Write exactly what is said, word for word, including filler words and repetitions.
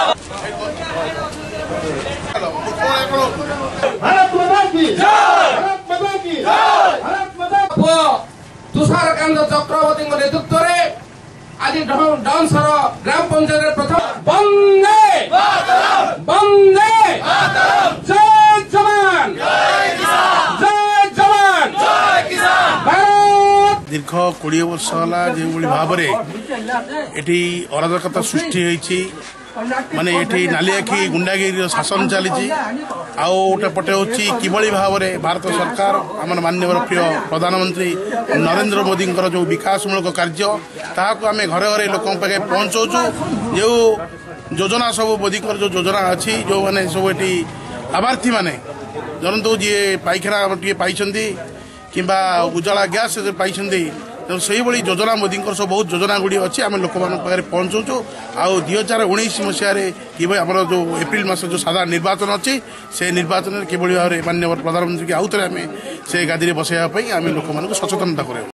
तुषारकांत चक्रवर्ती नेतृत्व में आज डांसर ग्राम पंचायत प्रथम वंदे वंदे जय जवान जय जवान दीर्घ कोड़े वर्ष है जो भाव ये अराजकता सृष्टि होती माने ये नालियाखी गुंडागिरी शासन चली आउटे हूँ कि भाव में भारत सरकार आम माननीय प्रिय प्रधानमंत्री नरेंद्र मोदी जो विकासमूलक कार्य ताकू आम घरे घरे लोक पाखे पहुँचाऊँ जो योजना सब मोदी जो योजना अच्छी जो मैंने सब ये लाभार्थी मैंने जनतु जी पाइखाना टे पाई कि उज्ज्वला गैस पाई से योजना मोदी सब बहुत योजना गुड़ी अच्छी आम लोक पाखे पहुँचाऊँ आउ दुई हजार उन्नीस मसीह कि आम जो एप्रिल मास जो साधारण निर्वाचन अच्छी से निर्वाचन किभली भाव में माननीय प्रधानमंत्री की आउ थे आम से गादी में बसाइवाई आम लोक सचेतनता कर।